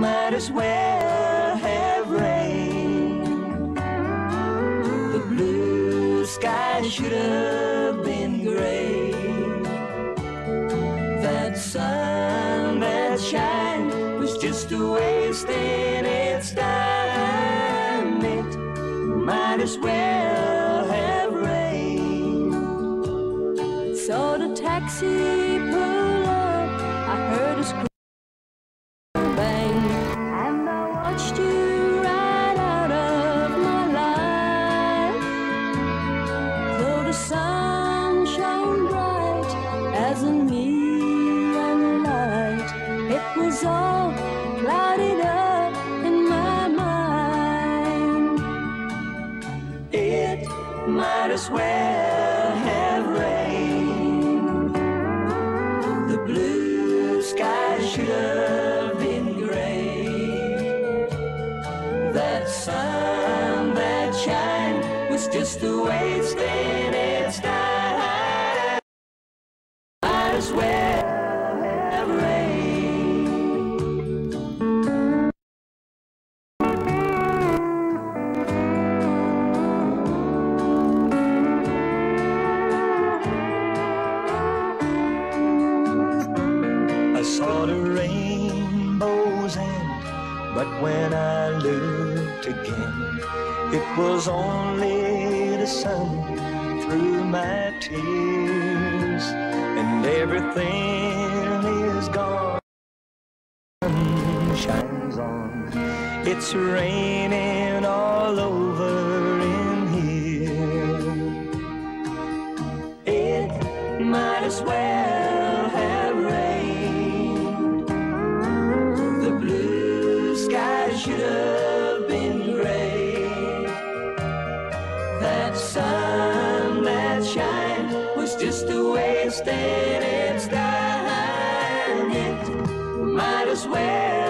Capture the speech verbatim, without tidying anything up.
might as well have rain. The blue sky should have been gray. That sun that shined was just a wasting its time. It might as well have rained. Saw the taxi pull up, I heard a scream bang, and I watched you right out of my life. Though the sun shone bright as a neon light, it was all clouded up in my mind. It might as well have rained. The blue sky should have been gray. That sun that shined was just a wasting its time. Might as well have rained. I saw the rainbow's end, but when I looked again, it was only the sun through my tears, and everything is gone. Sun shines on, it's raining all over in here. It might as well have rained. The blue sky should have been gray. That sun that shined was just a wasting its time. It might as well